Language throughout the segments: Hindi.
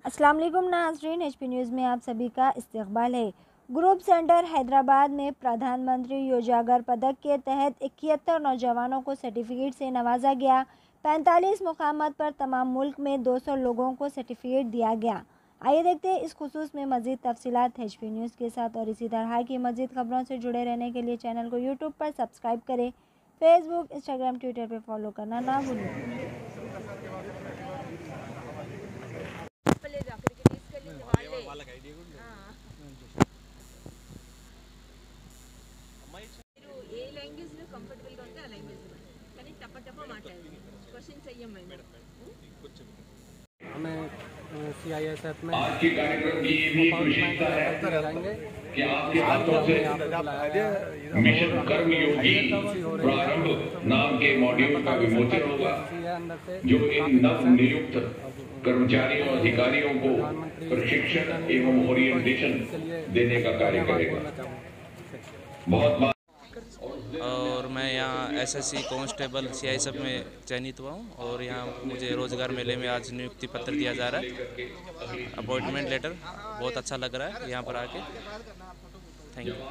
अस्सलाम वालेकुम नाज़रीन, HP न्यूज़ में आप सभी का इस्तकबाल है। ग्रुप सेंटर हैदराबाद में प्रधानमंत्री योजागर पदक के तहत 71 नौजवानों को सर्टिफिकेट से नवाजा गया। 45 मुकामात पर तमाम मुल्क में 200 लोगों को सर्टिफिकेट दिया गया। आइए देखते हैं इस खुसूस में मज़ीद तफसीलात HP न्यूज़ के साथ। और इसी तरह की मज़ीद खबरों से जुड़े रहने के लिए चैनल को यूट्यूब पर सब्सक्राइब करें, फेसबुक, इंस्टाग्राम, ट्विटर पर फॉलो करना ना भूलें। ఏ లాంగ్వేజ్లో కంఫర్టబుల్గా ఉంటే ఆ లాంగ్వేజ్లో కానీ టప మాట్లాడాలి క్వశ్చన్స్ అయ్యాం మేము हमें CISF में आज के कार्यक्रम की ये भी विशेषता है कि आपके हाथों से मिशन कर्मयोगी प्रारंभ नाम के मॉड्यूल का विमोचन होगा, जो इन नव नियुक्त कर्मचारियों अधिकारियों को प्रशिक्षण एवं ओरिएंटेशन देने का कार्य करेगा। बहुत और मैं यहाँ SSC कांस्टेबल CISF में चयनित हुआ हूँ और यहाँ मुझे रोज़गार मेले में आज नियुक्ति पत्र दिया जा रहा है, अपॉइंटमेंट लेटर। बहुत अच्छा लग रहा है यहाँ पर आके। Thank you.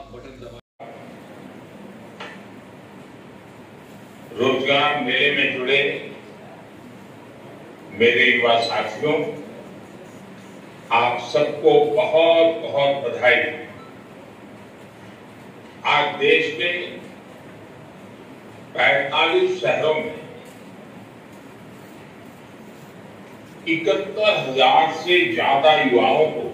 रोजगार मेले में जुड़े मेरे युवा साथियों, आप सबको बहुत बहुत बधाई। आज देश के 45 शहरों में 71,000 से ज्यादा युवाओं को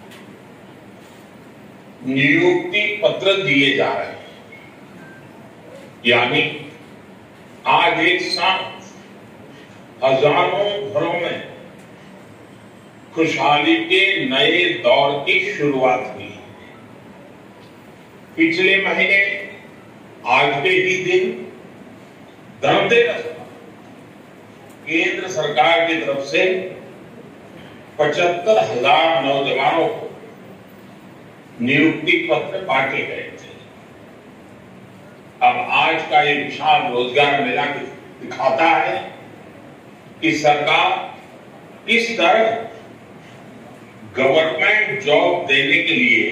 नियुक्ति पत्र दिए जा रहे हैं। यानी आज एक साथ हजारों घरों में खुशहाली के नए दौर की शुरुआत हुई। पिछले महीने आज के ही दिन धनतेरस केंद्र सरकार की तरफ से 75,000 नौजवानों को नियुक्ति पत्र बांटे गए थे। अब आज का ये विशाल रोजगार मेला दिखाता है कि सरकार किस तरह गवर्नमेंट जॉब देने के लिए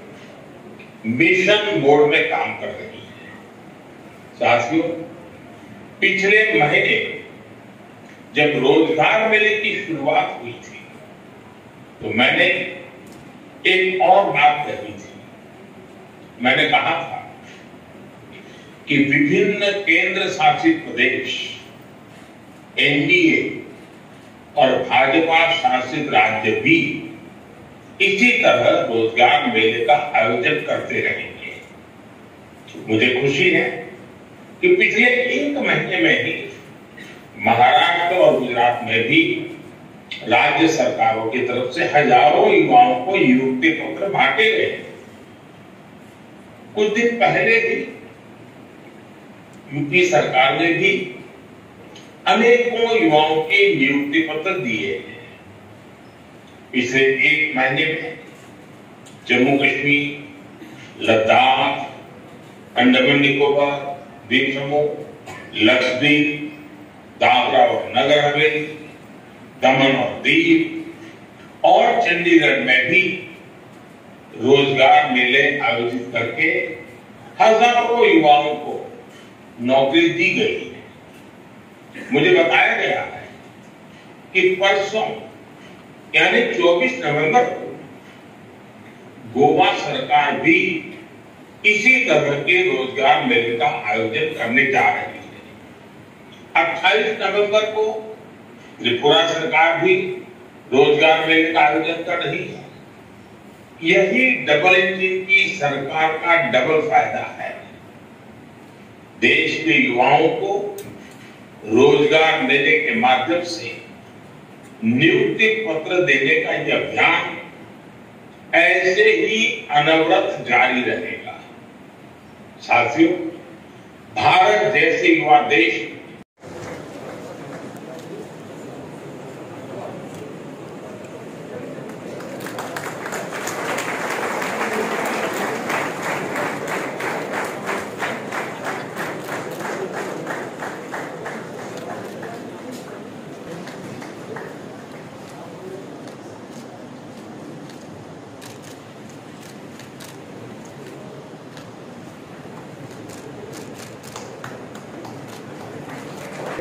मिशन मोड में काम कर रही है। साथियों, पिछले महीने जब रोजगार मेले की शुरुआत हुई थी तो मैंने एक और बात कही थी। मैंने कहा था कि विभिन्न केंद्र शासित प्रदेश, NDA और भाजपा शासित राज्य भी इसी तरह रोजगार मेले का आयोजन करते रहेंगे। मुझे खुशी है कि पिछले 1 महीने में ही महाराष्ट्र और गुजरात में भी राज्य सरकारों की तरफ से हजारों युवाओं को नियुक्ति पत्र बांटे गए। कुछ दिन पहले भी यूपी सरकार ने भी अनेकों युवाओं के नियुक्ति पत्र दिए हैं। पिछले 1 महीने में जम्मू कश्मीर, लद्दाख, अंडमान निकोबार द्वीप समूह, लक्षद्वीप, दादरा और नगर हवेली, दमन और दीव और चंडीगढ़ में भी रोजगार मेले आयोजित करके हजारों युवाओं को नौकरी दी गई है। मुझे बताया गया है कि परसों यानी 24 नवंबर को गोवा सरकार भी इसी तरह के रोजगार मेले का आयोजन करने जा रही है। 28 नवंबर को त्रिपुरा सरकार भी रोजगार मेले का आयोजन कर रही है। यही डबल इंजन की सरकार का डबल फायदा है। देश के युवाओं को रोजगार मेले के माध्यम से नियुक्ति पत्र देने का यह अभियान ऐसे ही अनवरत जारी रहेगा। साथियों, भारत जैसे युवा देश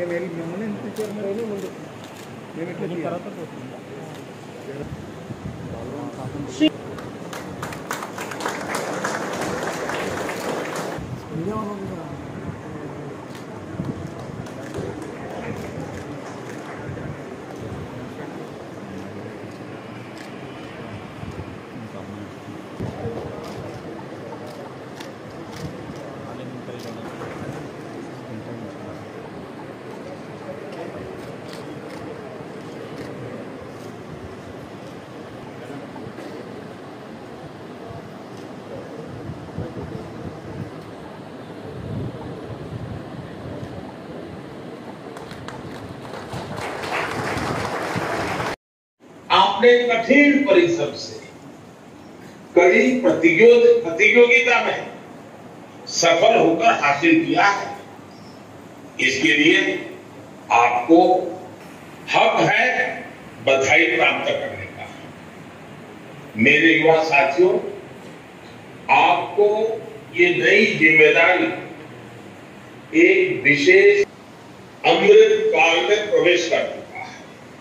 आपने कठिन परिश्रम से कड़ी प्रतियोगिता में सफल होकर हासिल किया है। इसके लिए आपको हक है बधाई प्राप्त करने का। मेरे युवा साथियों, आपको ये नई जिम्मेदारी एक विशेष अमृत काल में प्रवेश कर चुका है।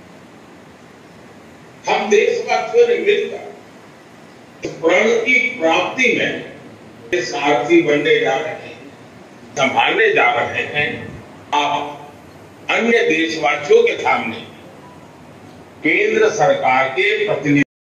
हम देशवासियों ने मिलकर प्रण की प्राप्ति में सारथी बनने जा रहे हैं, संभालने जा रहे हैं। आप अन्य देशवासियों के सामने केंद्र सरकार के प्रतिनिधि